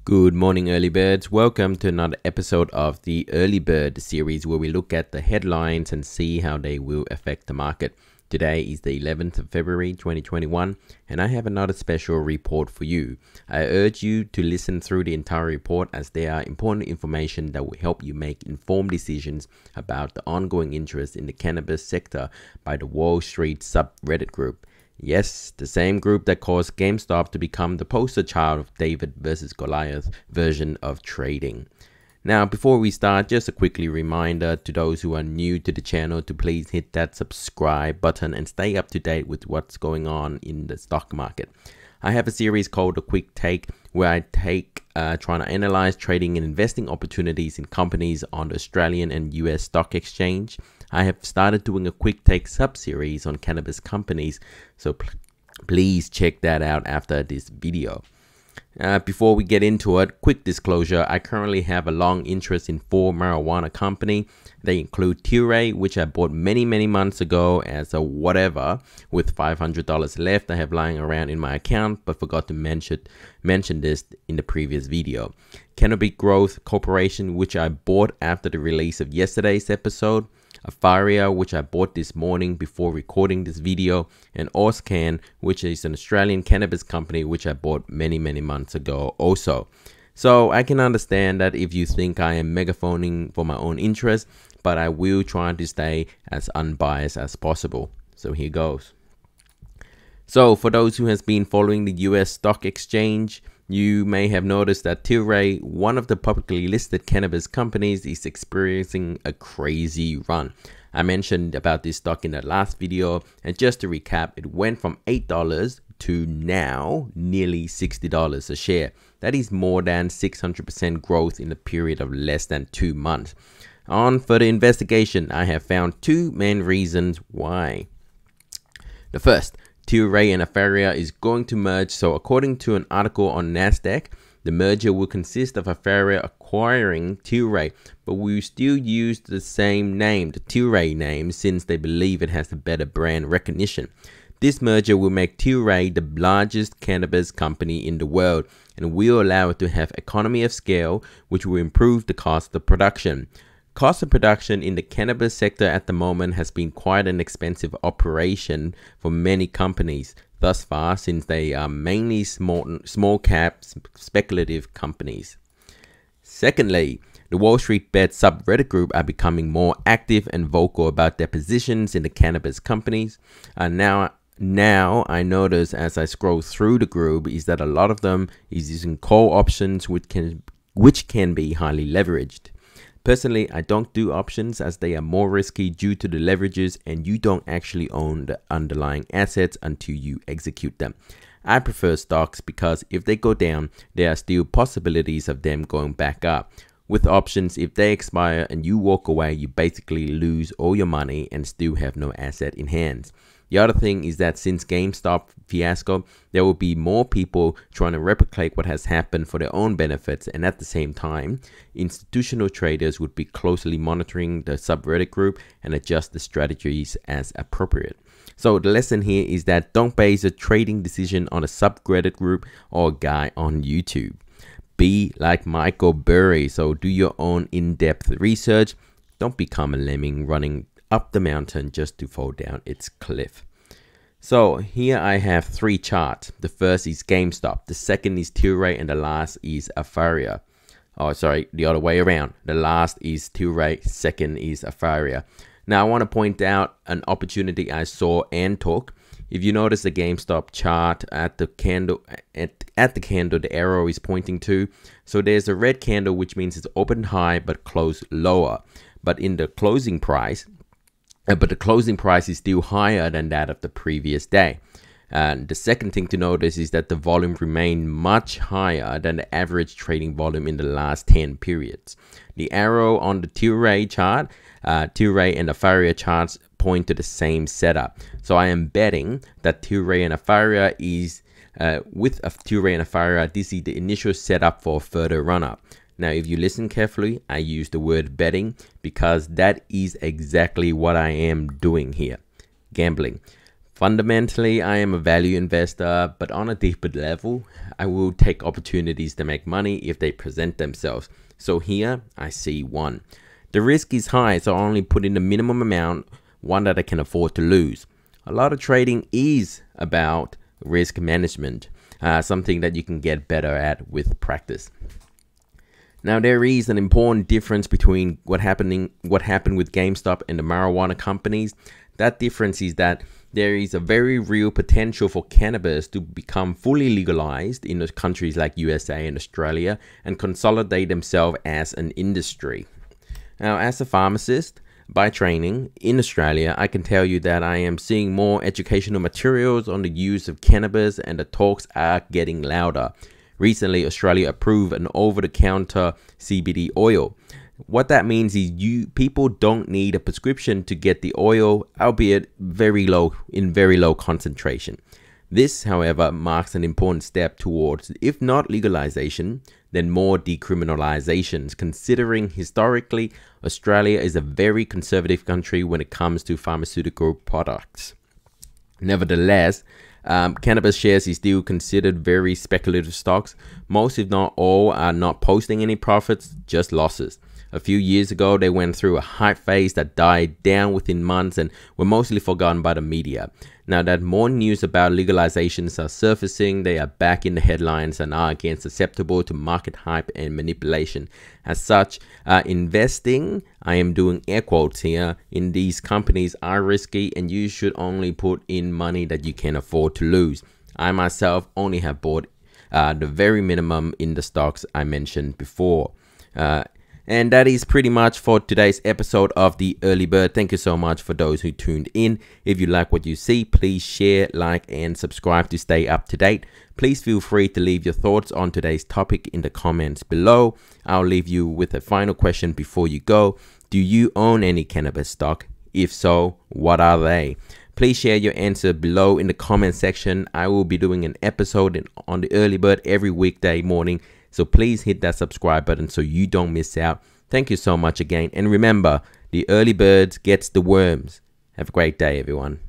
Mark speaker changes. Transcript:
Speaker 1: Good morning, early birds. Welcome to another episode of the Early Bird series where we look at the headlines and see how they will affect the market. Today is the 11th of February 2021 and I have another special report for you. I urge you to listen through the entire report as they are important information that will help you make informed decisions about the ongoing interest in the cannabis sector by the Wall Street subreddit group. Yes, the same group that caused GameStop to become the poster child of David versus Goliath version of trading. Now, before we start, just a quickly reminder to those who are new to the channel to please hit that subscribe button and stay up to date with what's going on in the stock market. I have a series called A Quick Take where I trying to analyze trading and investing opportunities in companies on the Australian and US stock exchange. I have started doing a quick take sub-series on cannabis companies, so please check that out after this video. Before we get into it, quick disclosure, I currently have a long interest in 4 marijuana companies. They include Tilray, which I bought many months ago as a whatever with $500 left I have lying around in my account, but forgot to mention this in the previous video. Cannabis Growth Corporation, which I bought after the release of yesterday's episode. Aphria, which I bought this morning before recording this video, and Auscan, which is an Australian cannabis company which I bought many months ago also. So I can understand that if you think I am megaphoning for my own interest, but I will try to stay as unbiased as possible. So here goes. So for those who has been following the US stock exchange, you may have noticed that Tilray, one of the publicly listed cannabis companies, is experiencing a crazy run. I mentioned about this stock in the last video, and just to recap, it went from $8 to now nearly $60 a share. That is more than 600% growth in a period of less than 2 months. On further investigation, I have found 2 main reasons why. The first, Tilray and Aphria is going to merge. So according to an article on Nasdaq, the merger will consist of Aphria acquiring Tilray, but will still use the same name, the Tilray name, since they believe it has a better brand recognition. This merger will make Tilray the largest cannabis company in the world and will allow it to have economy of scale, which will improve the cost of production. Cost of production in the cannabis sector at the moment has been quite an expensive operation for many companies thus far, since they are mainly small cap speculative companies. Secondly, the Wall Street Bet subreddit group are becoming more active and vocal about their positions in the cannabis companies. Now I notice as I scroll through the group is that a lot of them is using call options which can be highly leveraged. Personally, I don't do options as they are more risky due to the leverages and you don't actually own the underlying assets until you execute them. I prefer stocks because if they go down, there are still possibilities of them going back up. With options, if they expire and you walk away, you basically lose all your money and still have no asset in hand. The other thing is that since GameStop fiasco, there will be more people trying to replicate what has happened for their own benefits, and at the same time, institutional traders would be closely monitoring the subreddit group and adjust the strategies as appropriate. So the lesson here is that don't base a trading decision on a subreddit group or a guy on YouTube. Be like Michael Burry, so do your own in-depth research. Don't become a lemming running up the mountain just to fall down its cliff. So here I have 3 charts. The first is GameStop, the second is Tilray, and the last is Aphria. Oh, sorry, the other way around. The last is Tilray, second is Aphria. Now I want to point out an opportunity I saw and took. If you notice the GameStop chart at the candle, the arrow is pointing to. So there's a red candle, which means it's opened high but closed lower. But the closing price is still higher than that of the previous day. And the second thing to notice is that the volume remained much higher than the average trading volume in the last 10 periods. The arrow on the Tilray chart, Tilray and Aphria charts point to the same setup. So I am betting that Tilray and Aphria is, with Tilray and Aphria, this is the initial setup for a further run up. Now, if you listen carefully, I use the word betting because that is exactly what I am doing here. Gambling. Fundamentally, I am a value investor, but on a deeper level, I will take opportunities to make money if they present themselves. So here, I see one. The risk is high, so I only put in the minimum amount, one that I can afford to lose. A lot of trading is about risk management, something that you can get better at with practice. Now, there is an important difference between what happened with GameStop and the marijuana companies. That difference is that there is a very real potential for cannabis to become fully legalized in those countries like USA and Australia and consolidate themselves as an industry. Now, as a pharmacist by training in Australia, I can tell you that I am seeing more educational materials on the use of cannabis, and the talks are getting louder. Recently, Australia approved an over-the-counter CBD oil. What that means is people don't need a prescription to get the oil, albeit in very low concentration. This, however, marks an important step towards, if not legalization, then more decriminalizations, considering historically Australia is a very conservative country when it comes to pharmaceutical products. Nevertheless, cannabis shares is still considered very speculative stocks. Most, if not all, are not posting any profits, just losses. A few years ago, they went through a hype phase that died down within months and were mostly forgotten by the media. Now that more news about legalizations are surfacing, they are back in the headlines and are again susceptible to market hype and manipulation. As such, investing, I am doing air quotes here, in these companies are risky, and you should only put in money that you can afford to lose. I myself only have bought the very minimum in the stocks I mentioned before. And that is pretty much for today's episode of The Early Bird. Thank you so much for those who tuned in. If you like what you see, please share, like, and subscribe to stay up to date. Please feel free to leave your thoughts on today's topic in the comments below. I'll leave you with a final question before you go. Do you own any cannabis stock? If so, what are they? Please share your answer below in the comment section. I will be doing an episode on The Early Bird every weekday morning. So please hit that subscribe button so you don't miss out. Thank you so much again. And remember, the early birds gets the worms. Have a great day, everyone.